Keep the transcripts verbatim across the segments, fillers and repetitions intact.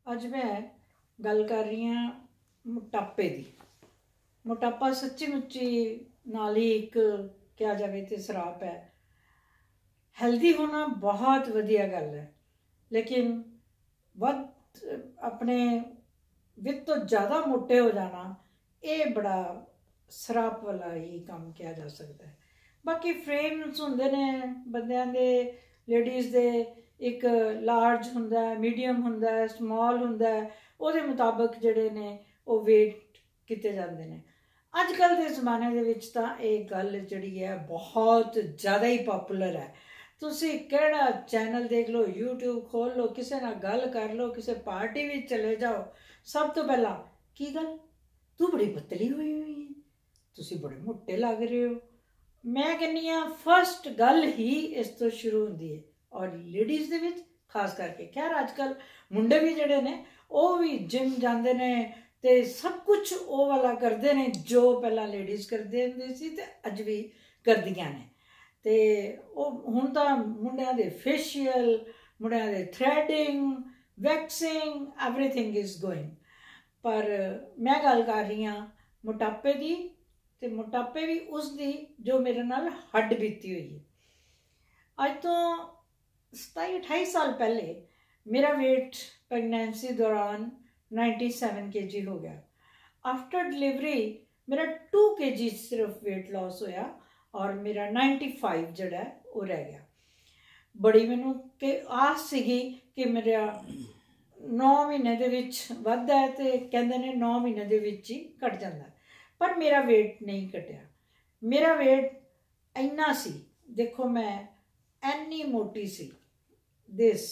ਅੱਜ मैं गल कर रही हाँ मोटापे की। मोटापा सच्ची मुच्ची नाल ही एक क्या जाए तो सराप है। हेल्दी होना बहुत वधिया गल है, लेकिन वध अपने वित तो ज़्यादा मोटे हो जाना ये बड़ा सराप वाला ही काम किया जा सकता है। बाकी फ्रेम्स होंदे ने बंदियां दे, लेडीज़ दे, एक लार्ज हुंदा है, मीडियम हुंदा है, स्मॉल हुंदा है, उहदे मुताबिक जिहड़े ने वो वेट किते जांदे ने। अजकल के ज़माने दे विच तां इह गल जिहड़ी है बहुत ज़्यादा ही पॉपुलर है। तुसी किहड़ा चैनल देख लो, यूट्यूब खोल लो, किसी नाल गल कर लो, किसी पार्टी में चले जाओ, सब तो पहला की गल तू बड़ी पतली हुई हुई है, तुसी बड़े मोटे लग रहे हो। मैं कहनी हाँ फस्ट गल ही इस तो शुरू होंदी है, और लेडीज़ दे विच खास करके। खैर अजकल मुंडे भी जिहड़े ने वो भी जिम जाते ने ते सब कुछ वो वाला करते ने जो पहला लेडीज़ करते होंदे सी ते अज भी करदियां ने। ते ओह हुण तां मुंडियां दे फेशियल, मुंडियां दे threading, waxing, everything is going. पर मैं गल कर रही हाँ मोटापे की, ते मोटापे भी उसकी जो मेरे नाल हड्ड बीती हुई है। अज तो सताई अठाई साल पहले मेरा वेट प्रेगनेंसी दौरान नाइन्टी सैवन के जी हो गया। आफ्टर डिलीवरी मेरा टू के जी सिर्फ वेट लॉस होया और मेरा नाइन्टी फाइव जड़ा है वो रह गया। बड़ी मैनू कि आस सीगी कि मेरा नौ महीने दे विच वधदा है ते कहंदे ने नौ महीने दे विच ही घट जांदा है, पर मेरा वेट नहीं घटिया। मेरा वेट इन्ना सी, देखो मैं एनी मोटी सी, दिस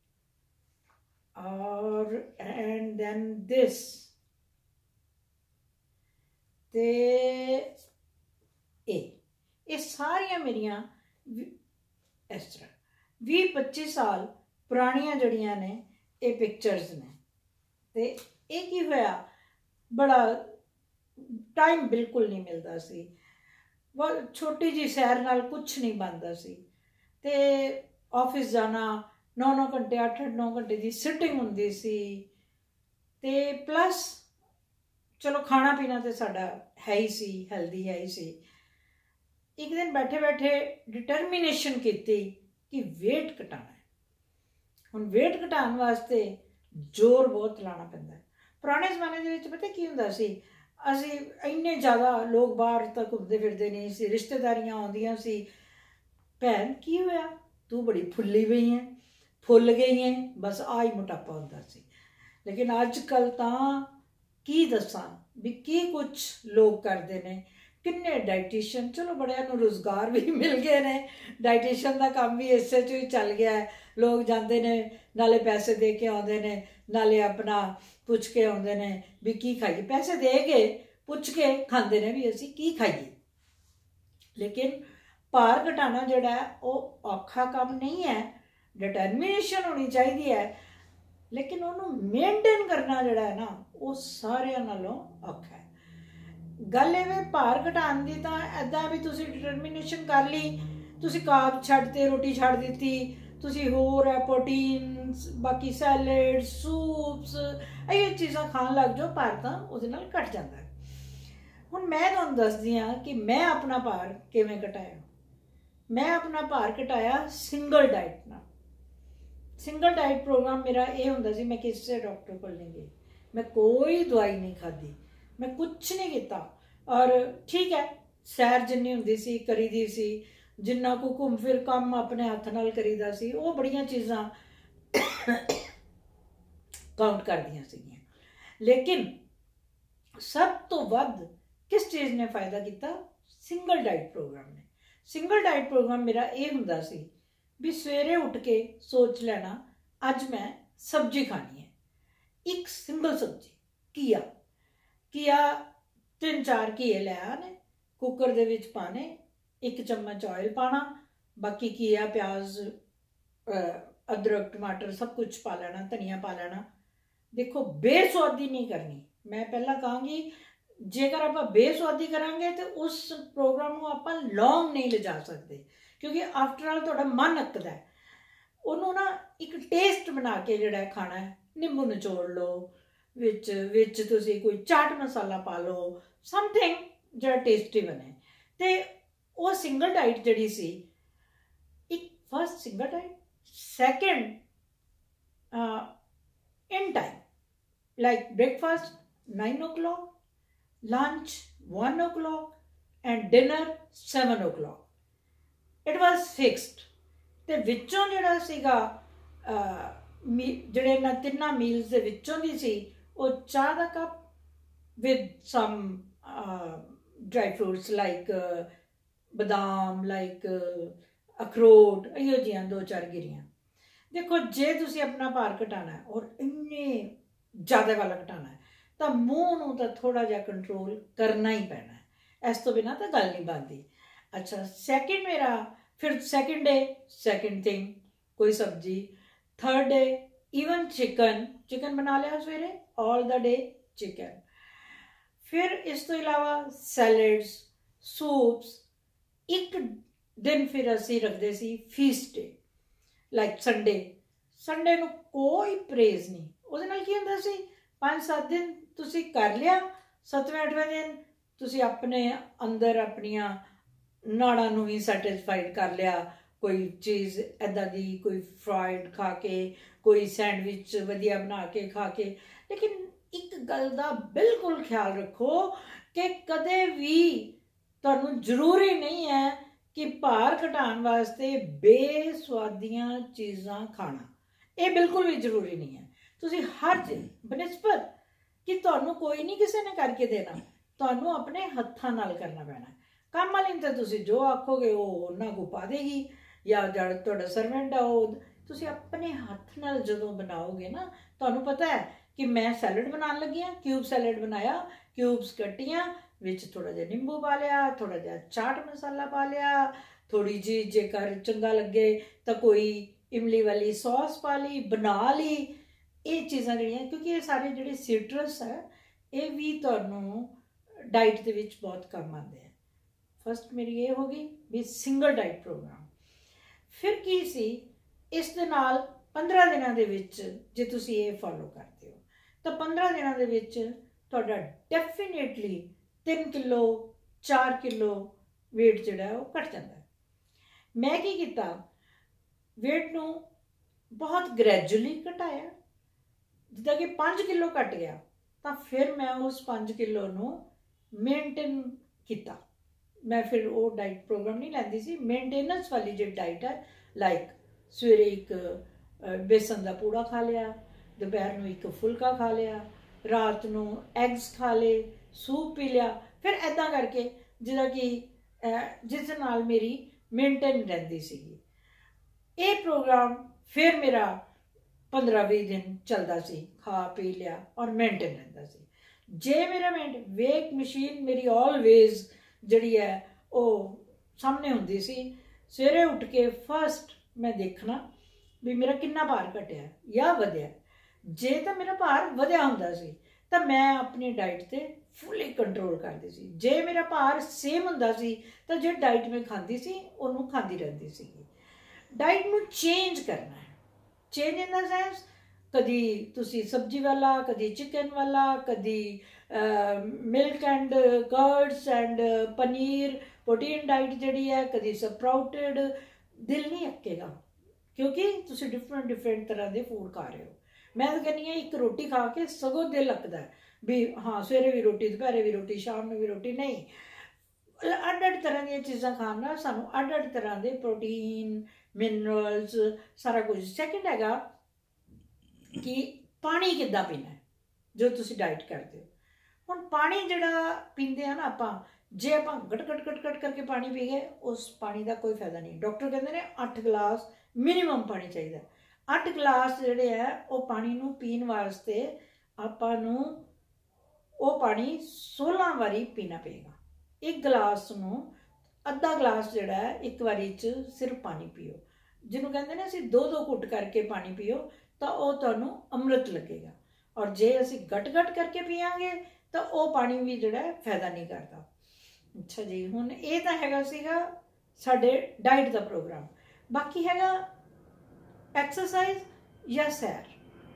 और एंड देन दिस, ते ए ये सारियां मेरियां इस तरह भी पच्ची साल पुरानियां जड़ियां ने ये पिक्चर्स ने। ते एक ही होया, बड़ा टाइम बिल्कुल नहीं मिलता सी, वह छोटी जी सैर नाल कुछ नहीं बनता सी। ते ऑफिस जाना नौ नौ घंटे अठ अठ नौ घंटे की सिटिंग होंदी सी, ते प्लस चलो खाना पीना तो साडा है ही सी, हेल्दी है ही सी। एक दिन बैठे बैठे डिटरमिनेशन की कि वेट घटाना है। हुण वेट घटाने वास्ते जोर बहुत लाना पैंदा है। पुराने जमाने दे विच पता की हुंदा सी, असी इन्ने ज़्यादा लोग बाहर तक घूमते फिरते नहीं सी, रिश्तेदारियां आउंदियां सी, भैन की होया तू बड़ी फुल्ली पई है, फुल गई है, बस आ ही मोटापा हुंदा सी। लेकिन अजकल तां की दसां भी की कुछ लोग करते हैं। किन्ने डाइटिशियन, चलो बड़ियां नूं रोज़गार भी मिल गए ने, डाइटिशियन का काम भी इस ही चल गया है। लोग जाते ने नाले पैसे दे के आते ने, नाले अपना पुछ के आते ने भी की खाइए, पैसे दे के पुछ के खाते ने भी असी की खाइए। लेकिन भार घटाना जोड़ा है वो औखा काम नहीं है, डिटरमिनेशन होनी चाहिए है, लेकिन उन्होंने मेनटेन करना जोड़ा है ना वो सारियां नालों औखा है। गल इवें भार घटाने की तां ऐदां भी तुसीं डिटरमिनेशन कर ली, तुसीं कार्ब छड्डते, रोटी छड्ड दित्ती, तुसीं होर है प्रोटीन्स, बाकी सैलड, सूप्स, ये चीज़ां खाण लग जाओ, भार तां उहदे नाल घट जांदा है। हुण मैं तुहानूं दसदी हां कि मैं अपना भार किवें घटाया। मैं अपना भार घटाया सिंगल डाइट नाल। सिंगल डाइट प्रोग्राम मेरा ये हुंदा सी, मैं किसी डॉक्टर कोल नहीं गई, मैं कोई दवाई नहीं खाधी, मैं कुछ नहीं किया। और ठीक है सैर जिन्नी हुंदी सी करी दी सी, जिन्ना को घूम फिर काम अपने हथ नाल करीदा सी, वो बड़ियां चीज़ां काउंट करदियां सीगियां। लेकिन सब तो वध किस चीज़ ने फायदा किया? सिंगल डाइट प्रोग्राम ने। सिंगल डाइट प्रोग्राम मेरा ये हुंदा सी भी सवेरे उठ के सोच लेना अज मैं सब्जी खानी है, एक सिंगल सब्जी, घिया घिया तीन चार घिए लै आने, कुकर दे विच पाने, एक चम्मच ऑयल पाना, बाकी घिया प्याज अदरक टमाटर सब कुछ पा लेना, धनिया पा लेना। देखो बेसुआदी नहीं करनी, मैं पहला कहांगी जेकर आप बेसुआदी करांगे तो उस प्रोग्राम को आप लॉन्ग नहीं ले जा सकते, क्योंकि आफ्टर ऑल तुहाडा मन अकदा है। उन्होंने ना एक टेस्ट बना के जिहड़ा खाना है ਨਿੰਬੂ ਨਿਚੋੜ ਲਓ, ਵਿੱਚ ਵਿੱਚ ਤੁਸੀਂ ਕੋਈ ਚਾਟ ਮਸਾਲਾ ਪਾ ਲਓ, ਸਮਥਿੰਗ ਜਿਹੜਾ ਟੇਸਟੀ ਬਣੇ। ਤੇ ਉਹ ਸਿੰਗਲ ਡਾਈਟ ਜਿਹੜੀ ਸੀ, ਇੱਕ first single diet, second in time, like breakfast nine o'clock, lunch one o'clock, and dinner seven o'clock. It was fixed. ਤੇ ਵਿੱਚੋਂ ਜਿਹੜਾ ਸੀਗਾ ਜਿਹੜੇ ਇਹਨਾਂ ਤਿੰਨਾਂ ਮੀਲਸ ਦੇ ਵਿੱਚੋਂ ਦੀ ਸੀ ਉਹ ਚਾਹ ਦਾ cup with some uh, dry fruits like uh, ਬਦਾਮ, like uh, ਅਖਰੋਟ, ਇਹੋ ਜਿਹੀਆਂ ਦੋ ਚਾਰ ਗਿਰੀਆਂ। ਦੇਖੋ, ਜੇ ਤੁਸੀਂ ਆਪਣਾ ਭਾਰ ਘਟਾਉਣਾ ਔਰ ਇੰਨੇ ਜ਼ਿਆਦਾ ਵਾਲਾ ਘਟਾਉਣਾ ਹੈ ਤਾਂ ਮੂੰਹ ਨੂੰ ਤਾਂ ਥੋੜ੍ਹਾ ਜਿਹਾ ਕੰਟਰੋਲ ਕਰਨਾ ਹੀ ਪੈਣਾ ਹੈ, ਇਸ ਤੋਂ ਬਿਨਾਂ ਤਾਂ ਗੱਲ ਨਹੀਂ ਬਣਦੀ। ਅੱਛਾ, ਸੈਕਿੰਡ ਮੇਰਾ ਫਿਰ ਸੈਕਿੰਡ ਡੇ ਸੈਕਿੰਡ ਥਿੰਗ ਕੋਈ ਸਬਜ਼ੀ, third day even chicken chicken ਬਣਾ ਲਿਆ ਸਵੇਰੇ, ਆਲ ਦਾ ਡੇ ਚਿਕਨ। ਫਿਰ ਇਸ ਤੋਂ ਇਲਾਵਾ ਸੈਲਡਸ, ਸੂਪਸ। ਇੱਕ ਦਿਨ ਫਿਰ ਅਸੀਂ ਰੱਖਦੇ ਸੀ feast day, like Sunday. Sunday ਨੂੰ ਕੋਈ ਪ੍ਰੇਜ਼ ਨਹੀਂ, ਉਹਦੇ ਨਾਲ ਕੀ ਹੁੰਦਾ ਸੀ, ਪੰਜ ਸੱਤ ਦਿਨ ਤੁਸੀਂ ਕਰ ਲਿਆ, ਸੱਤਵੇਂ ਅੱਠਵੇਂ ਦਿਨ ਤੁਸੀਂ ਆਪਣੇ ਅੰਦਰ ਆਪਣੀਆਂ ਨਾੜਾਂ ਨੂੰ ਵੀ ਸੈਟਿਸਫਾਈਡ ਕਰ ਲਿਆ, ਕੋਈ ਚੀਜ਼ ਇੱਦਾਂ ਦੀ, ਕੋਈ ਫਰਾਈਡ ਖਾ ਕੇ, ਕੋਈ ਸੈਂਡਵਿਚ ਵਧੀਆ ਬਣਾ ਕੇ ਖਾ ਕੇ। ਲੇਕਿਨ ਇੱਕ ਗੱਲ ਦਾ ਬਿਲਕੁਲ ਖਿਆਲ ਰੱਖੋ ਕਿ ਕਦੇ ਵੀ ਤੁਹਾਨੂੰ ਜ਼ਰੂਰੀ ਨਹੀਂ ਹੈ ਕਿ ਭਾਰ ਘਟਾਉਣ ਵਾਸਤੇ ਬੇਸਵਾਦੀਆਂ ਚੀਜ਼ਾਂ ਖਾਣਾ, ਇਹ ਬਿਲਕੁਲ ਵੀ ਜ਼ਰੂਰੀ ਨਹੀਂ ਹੈ। ਤੁਸੀਂ ਹਰ ਚੀਜ਼ ਬਨਿਸਬਤ ਕਿ ਤੁਹਾਨੂੰ ਕੋਈ ਨਹੀਂ ਕਿਸੇ ਨੇ ਕਰਕੇ ਦੇਣਾ, ਤੁਹਾਨੂੰ ਆਪਣੇ ਹੱਥਾਂ ਨਾਲ ਕਰਨਾ ਪੈਣਾ। ਕੰਮ ਵਾਲੀ ਨੂੰ ਤਾਂ ਤੁਸੀਂ ਜੋ ਆਖੋਗੇ ਉਹ ਉਹਨਾਂ ਕੋ ਪਾ ਦੇਗੀ, ਜਾਂ ਜਿਹੜਾ ਤੁਹਾਡਾ ਸਰਵੈਂਟ ਆ ਉਹ। ਤੁਸੀਂ ਆਪਣੇ ਹੱਥ ਨਾਲ ਜਦੋਂ ਬਣਾਓਗੇ ਨਾ, ਤੁਹਾਨੂੰ ਪਤਾ ਹੈ ਕਿ ਮੈਂ ਸੈਲਡ ਬਣਾਉਣ ਲੱਗੀ ਹਾਂ, ਕਿਊਬ ਸੈਲਡ ਬਣਾਇਆ, ਕਿਊਬਸ ਕੱਟੀਆਂ, ਵਿੱਚ ਥੋੜ੍ਹਾ ਜਿਹਾ ਨਿੰਬੂ ਪਾ ਲਿਆ, ਥੋੜ੍ਹਾ ਜਿਹਾ ਚਾਟ ਮਸਾਲਾ ਪਾ ਲਿਆ, ਥੋੜ੍ਹੀ ਜਿਹੀ ਜੇਕਰ ਚੰਗਾ ਲੱਗੇ ਤਾਂ ਕੋਈ ਇਮਲੀ ਵਾਲੀ ਸੌਸ ਪਾ ਲਈ, ਬਣਾ ਲਈ। ਇਹ ਚੀਜ਼ਾਂ ਜਿਹੜੀਆਂ, ਕਿਉਂਕਿ ਇਹ ਸਾਰੇ ਜਿਹੜੇ ਸਿਟਰਸ ਹੈ ਇਹ ਵੀ ਤੁਹਾਨੂੰ ਡਾਈਟ ਦੇ ਵਿੱਚ ਬਹੁਤ ਕੰਮ ਆਉਂਦੇ ਆ। ਫਸਟ ਮੇਰੀ ਇਹ ਹੋ ਗਈ ਵੀ ਸਿੰਗਲ ਡਾਈਟ ਪ੍ਰੋਗਰਾਮ। ਫਿਰ ਕੀ ਸੀ, ਇਸ ਦੇ ਨਾਲ ਪੰਦਰਾਂ ਦਿਨਾਂ ਦੇ ਵਿੱਚ ਜੇ ਤੁਸੀਂ ਇਹ ਫੋਲੋ ਕਰਦੇ ਹੋ ਤਾਂ ਪੰਦਰਾਂ ਦਿਨਾਂ ਦੇ ਵਿੱਚ ਤੁਹਾਡਾ ਡੈਫੀਨੇਟਲੀ ਤਿੰਨ ਕਿਲੋ ਚਾਰ ਕਿਲੋ ਵੇਟ ਜਿਹੜਾ ਉਹ ਘਟ ਜਾਂਦਾ। ਮੈਂ ਕੀ ਕੀਤਾ, ਵੇਟ ਨੂੰ ਬਹੁਤ ਗ੍ਰੈਜੂਅਲੀ ਘਟਾਇਆ। ਜਿੱਦਾਂ ਕਿ ਪੰਜ ਕਿਲੋ ਘਟ ਗਿਆ ਤਾਂ ਫਿਰ ਮੈਂ ਉਸ ਪੰਜ ਕਿਲੋ ਨੂੰ ਮੇਨਟੇਨ ਕੀਤਾ। ਮੈਂ ਫਿਰ ਉਹ ਡਾਈਟ ਪ੍ਰੋਗਰਾਮ ਨਹੀਂ ਲੈਂਦੀ ਸੀ, ਮੇਨਟੇਨੈਂਸ ਵਾਲੀ ਜਿਹੜੀ ਡਾਈਟ ਹੈ, ਲਾਈਕ ਸਵੇਰੇ ਇੱਕ ਬੇਸਨ ਦਾ ਪੂੜਾ ਖਾ ਲਿਆ, ਦੁਪਹਿਰ ਨੂੰ ਇੱਕ ਫੁਲਕਾ ਖਾ ਲਿਆ, ਰਾਤ ਨੂੰ ਐਗਸ ਖਾ ਲਏ, ਸੂਪ ਪੀ ਲਿਆ। ਫਿਰ ਇੱਦਾਂ ਕਰਕੇ ਜਿਹਦਾ ਕਿ ਜਿਸ ਨਾਲ ਮੇਰੀ ਮੇਨਟੇਨ ਰਹਿੰਦੀ ਸੀਗੀ। ਇਹ ਪ੍ਰੋਗਰਾਮ ਫਿਰ ਮੇਰਾ ਪੰਦਰਾਂ ਵੀਹ ਦਿਨ ਚੱਲਦਾ ਸੀ, ਖਾ ਪੀ ਲਿਆ ਔਰ ਮੇਨਟੇਨ ਰਹਿੰਦਾ ਸੀ। ਜੇ ਮੇਰਾ ਮੇਨਟ ਵੇਟ ਮਸ਼ੀਨ ਮੇਰੀ ਆਲਵੇਜ਼ ਜਿਹੜੀ ਹੈ ਉਹ ਸਾਹਮਣੇ ਹੁੰਦੀ ਸੀ। ਸਵੇਰੇ ਉੱਠ ਕੇ ਫਸਟ ਮੈਂ ਦੇਖਣਾ ਵੀ ਮੇਰਾ ਕਿੰਨਾ ਭਾਰ ਘਟਿਆ ਜਾਂ ਵਧਿਆ। ਜੇ ਤਾਂ ਮੇਰਾ ਭਾਰ ਵਧਿਆ ਹੁੰਦਾ ਸੀ ਤਾਂ ਮੈਂ ਆਪਣੀ ਡਾਈਟ 'ਤੇ ਫੁੱਲੀ ਕੰਟਰੋਲ ਕਰਦੀ ਸੀ। ਜੇ ਮੇਰਾ ਭਾਰ ਸੇਮ ਹੁੰਦਾ ਸੀ ਤਾਂ ਜੇ ਡਾਈਟ ਮੈਂ ਖਾਂਦੀ ਸੀ ਉਹਨੂੰ ਖਾਂਦੀ ਰਹਿੰਦੀ ਸੀਗੀ। ਡਾਈਟ ਨੂੰ ਚੇਂਜ ਕਰਨਾ ਹੈ, ਚੇਂਜ ਇਨ ਦਾ ਸੈਂਸ ਕਦੀ ਤੁਸੀਂ ਸਬਜ਼ੀ ਵਾਲਾ, ਕਦੀ ਚਿਕਨ ਵਾਲਾ, ਕਦੀ milk and curds and paneer, protein diet ਜਿਹੜੀ ਹੈ, ਕਦੀ ਸਪਰਾਊਟਡ। ਦਿਲ ਨਹੀਂ ਅੱਕੇਗਾ ਕਿਉਂਕਿ ਤੁਸੀਂ ਡਿਫਰੈਂਟ ਡਿਫਰੈਂਟ ਤਰ੍ਹਾਂ ਦੇ ਫੂਡ ਖਾ ਰਹੇ ਹੋ। ਮੈਂ ਤਾਂ ਕਹਿੰਦੀ ਹਾਂ ਇੱਕ ਰੋਟੀ ਖਾ ਕੇ ਸਗੋਂ ਦਿਲ ਅੱਕਦਾ ਵੀ ਹਾਂ ਸਵੇਰੇ ਵੀ ਰੋਟੀ, ਦੁਪਹਿਰੇ ਵੀ ਰੋਟੀ, ਸ਼ਾਮ ਨੂੰ ਵੀ ਰੋਟੀ। ਨਹੀਂ, ਅੱਡ ਅੱਡ ਤਰ੍ਹਾਂ ਦੀਆਂ ਚੀਜ਼ਾਂ ਖਾਣ ਨਾਲ ਸਾਨੂੰ ਅੱਡ ਅੱਡ ਤਰ੍ਹਾਂ ਦੇ ਪ੍ਰੋਟੀਨ, ਮਿਨਰਲਸ, ਸਾਰਾ ਕੁਝ। ਸੈਕਿੰਡ ਹੈਗਾ ਕਿ ਪਾਣੀ ਕਿੱਦਾਂ ਪੀਣਾ ਹੈ ਜੋ ਤੁਸੀਂ ਡਾਈਟ ਕਰਦੇ ਹੋ। ਹੁਣ ਪਾਣੀ ਜਿਹੜਾ ਪੀਂਦੇ ਆ ਨਾ ਆਪਾਂ, ਜੇ ਆਪਾਂ ਗਟ ਗਟ ਗਟ ਗਟ ਕਰਕੇ ਪਾਣੀ ਪੀ ਗਏ, ਉਸ ਪਾਣੀ ਦਾ ਕੋਈ ਫਾਇਦਾ ਨਹੀਂ। ਡਾਕਟਰ ਕਹਿੰਦੇ ਨੇ ਅੱਠ ਗਲਾਸ ਮਿਨੀਮਮ ਪਾਣੀ ਚਾਹੀਦਾ। ਅੱਠ ਗਲਾਸ ਜਿਹੜੇ ਹੈ ਉਹ ਪਾਣੀ ਨੂੰ ਪੀਣ ਵਾਸਤੇ ਆਪਾਂ ਨੂੰ ਉਹ ਪਾਣੀ ਸੋਲ੍ਹਾਂ ਵਾਰੀ ਪੀਣਾ ਪਏਗਾ। ਇੱਕ ਗਲਾਸ ਨੂੰ ਅੱਧਾ ਗਲਾਸ ਜਿਹੜਾ ਹੈ ਇੱਕ ਵਾਰੀ 'ਚ ਸਿਰਫ ਪਾਣੀ ਪੀਓ। ਜਿਹਨੂੰ ਕਹਿੰਦੇ ਨੇ ਅਸੀਂ ਦੋ ਦੋ ਘੁੱਟ ਕਰਕੇ ਪਾਣੀ ਪੀਓ ਤਾਂ ਉਹ ਤੁਹਾਨੂੰ ਅੰਮ੍ਰਿਤ ਲੱਗੇਗਾ। ਔਰ ਜੇ ਅਸੀਂ ਗਟ ਗਟ ਕਰਕੇ ਪੀਆਂਗੇ ਤਾਂ ਉਹ ਪਾਣੀ ਵੀ ਜਿਹੜਾ ਫਾਇਦਾ ਨਹੀਂ ਕਰਦਾ। ਅੱਛਾ ਜੀ, ਹੁਣ ਇਹ ਤਾਂ ਹੈਗਾ ਸੀਗਾ ਸਾਡੇ ਡਾਈਟ ਦਾ ਪ੍ਰੋਗਰਾਮ। ਬਾਕੀ ਹੈਗਾ ਐਕਸਰਸਾਈਜ਼ ਜਾਂ ਸੈਰ।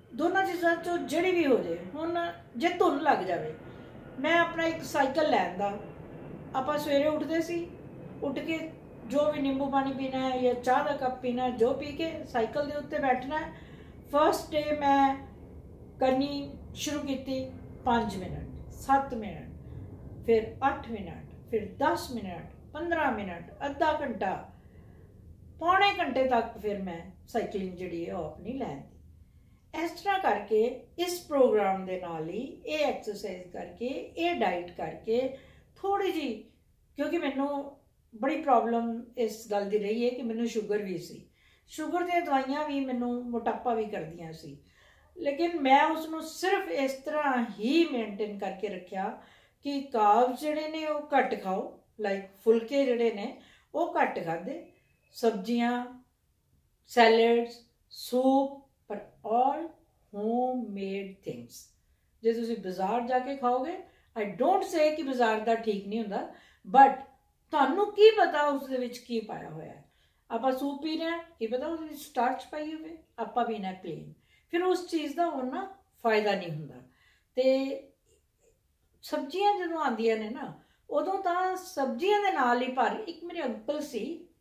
दोनों चीज़ों चो जिहड़ी भी हो जाए। हुण जे धुन लग जाए, मैं अपना एक साइकिल लैन दा, आपां सवेरे उठदे सी, उठ के जो भी नींबू पानी पीना है या चाह का कप पीना है, जो पी के साइकिल के उत्ते बैठना है। फर्स्ट डे मैं करनी शुरू की पाँच मिनट, सत्त मिनट, फिर अठ मिनट, फिर दस मिनट, पंद्रह मिनट, अद्धा घंटा, पौने घंटे तक फिर मैं साइकिलिंग जिहड़ी है अपनी लैंदी। इस तरह करके इस प्रोग्राम के नाल ही ये एक्सरसाइज करके ये डाइट करके थोड़ी जी, क्योंकि मैनू बड़ी प्रॉब्लम इस गल की रही है कि मैनू शुगर भी सी, शुगर दी दवाइयां भी मैनू मोटापा भी करदियां सी, लेकिन मैं उसनू सिर्फ इस तरह ही मेनटेन करके रखा कि कार्ब्स जिहड़े ने वो घट खाओ, लाइक फुलके जिहड़े ने वो घट खाधे, सब्जियां, सैलड्स, सूप, पर ऑल होम मेड थिंग्स। जे तुसीं बाजार जाके खाओगे, आई डोंट से कि बाजार का ठीक नहीं होंदा, बट तुहानू की पता उस दे विच की पाया होया है। आपां सूप पी रहे हैं, की पता उस विच स्टार्च पाई होवे, आपां पीना प्लेन, फिर उस चीज़ का उन्ना फायदा नहीं हुंदा। ते सब्जियां जदों आंदियां ने ना, उदों तां सब्जियां दे नाल ही भर, एक मेरे अंकल सी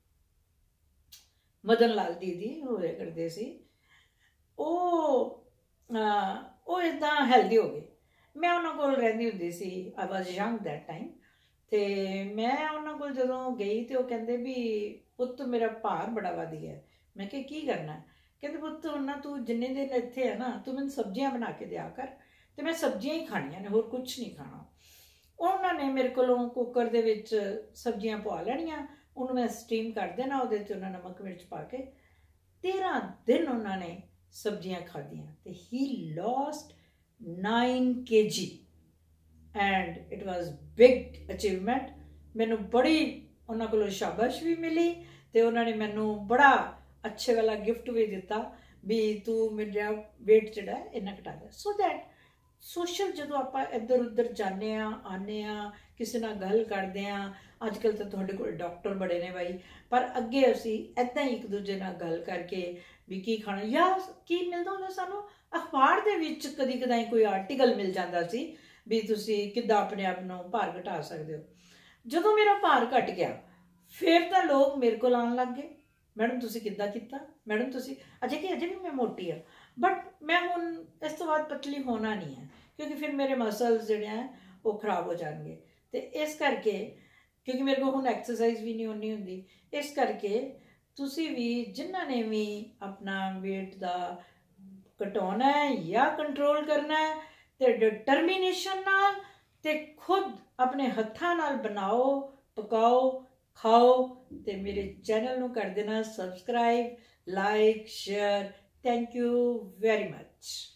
मदन लाल दीदी होया करदे सी, वो इदां हैल्दी हो गए। मैं उन्होंने कोल रहिंदी हुंदी सी, I was young that time, तो मैं उन्होंने कोल जदों गई तो वो कहंदे भी पुत्त मेरा भार बड़ा वध गया। मैं कहा की करना है? कहते पुत्त हुण ना तू जिन्ने दिन इत्थे है ना, तू मैनूं सब्जियां बना के दिया कर, तो मैं सब्जियां ही खाणियां ने, होर कुछ नहीं खाना। उन्होंने मेरे कोलों कुकर दे विच सब्जियां पवा लैणियां, उन्होंने मैं स्टीम कर देना, उहदे च उन्होंने नमक मिर्च पा के तेरह दिन उन्होंने सब्जियां खादियां, तो ही lost nine K G and it was big achievement. मैनू बड़ी उन्होंने कोलों शाबाश भी मिली, तो उन्होंने मैनू बड़ा अच्छे वाला गिफ्ट भी दिता भी तू मेरा वेट जिहड़ा इन्ना घटा दिया। सो दैट सोशल जो आप इधर उधर जाने आने किसी नाल गल करते हैं, अजकल तो तुहाडे कोल डॉक्टर बड़े ने भाई, पर अगे असी इदां ही एक दूजे नाल गल करके भी की खाना, या की मिलता होंदा सानू अखबार दे विच कदी कदाई कोई आर्टिकल मिल जाता सी भी तुसी किद्दां अपने आप नूं भार घटा सकदे हो। जदों मेरा भार घट गया, फिर तो लोग मेरे कोल आउण लग गए, मैडम तुसी किद्दां कीता, मैडम तुसी अजे कि अजे भी मैं मोटी हाँ, बट मैं हुण इस तो बाद पतली होना नहीं है, क्योंकि फिर मेरे मसल्स जिहड़े हैं वो खराब हो जाएंगे। तो इस करके क्योंकि मेरे को हुण एक्सरसाइज भी नहीं होनी हुंदी, इस करके तुसी भी जिन्हां ने भी अपना वेट दा घटाना है या कंट्रोल करना है, तो डिटरमीनेशन नाल ते खुद अपने हत्थां नाल बनाओ, पकाओ, खाओ। तो मेरे चैनल नूं कर देना subscribe, like, share. Thank you very much.